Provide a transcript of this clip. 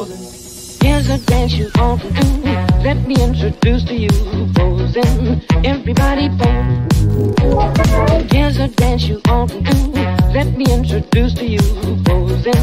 Here's a dance you ought to do. Let me introduce to you posing. Everybody pose. Here's a dance you ought to do. Let me introduce to you posing.